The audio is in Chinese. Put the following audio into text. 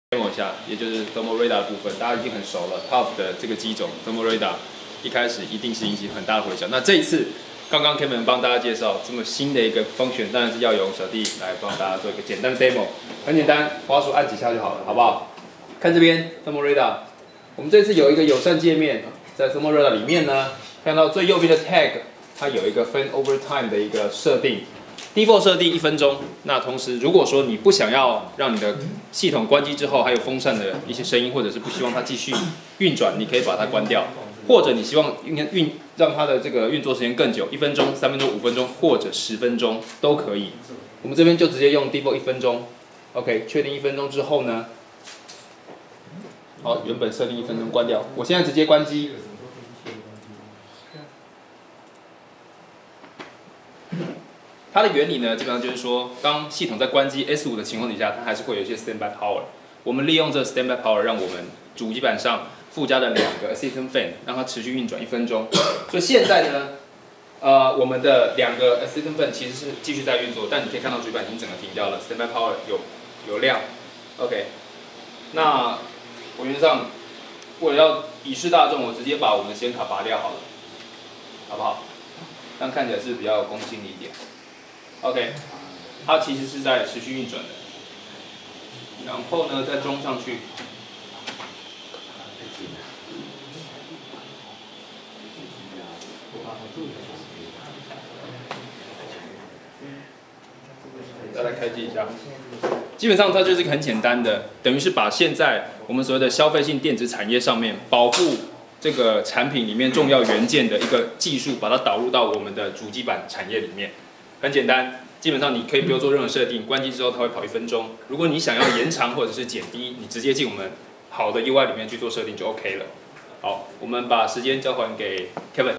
demo 一下，也就是 Thermal Radar 的部分，大家已经很熟了。TUF 的这个机种 Thermal Radar 一开始一定是引起很大的回响。那这一次，刚刚 Kevin 帮大家介绍这么新的一个 function， 当然是要由小弟来帮大家做一个简单的 demo。很简单，滑鼠按几下就好了，好不好？看这边 Thermal Radar， 我们这次有一个友善界面，在 Thermal Radar 里面呢，看到最右边的 tag， 它有一个 Fan Over Time 的一个设定。Default 设定1分钟，那同时如果说你不想要让你的系统关机之后还有风扇的一些声音，或者是不希望它继续运转，你可以把它关掉，或者你希望让它的这个运作时间更久，1分钟、3分钟、5分钟或者10分钟都可以。我们这边就直接用 Default 1分钟 ，OK， 确定1分钟之后呢，好，原本设定1分钟关掉，我现在直接关机。它的原理呢，基本上就是说，当系统在关机 S5 的情况底下，它还是会有一些 standby power。我们利用这 standby power， 让我们主机板上附加的2个 assistant fan， 让它持续运转1分钟。所以现在呢，我们的2个 assistant fan 其实是继续在运作，但你可以看到主机板已经整个停掉了 ，standby power 有亮。OK， 那我原则上为了要以示大众，我直接把我们的显卡拔掉好了，好不好？这样看起来是比较有公信力一点。OK， 它其实是在持续运转的，然后呢再装上去，再来开机一下。基本上它就是一个很简单的，等于是把现在我们所谓的消费性电子产业上面保护这个产品里面重要元件的一个技术，把它导入到我们的主机板产业里面。很简单，基本上你可以不用做任何设定，关机之后它会跑1分钟。如果你想要延长或者是减低，你直接进我们好的 UI 里面去做设定就 OK 了。好，我们把时间交还给 Kevin。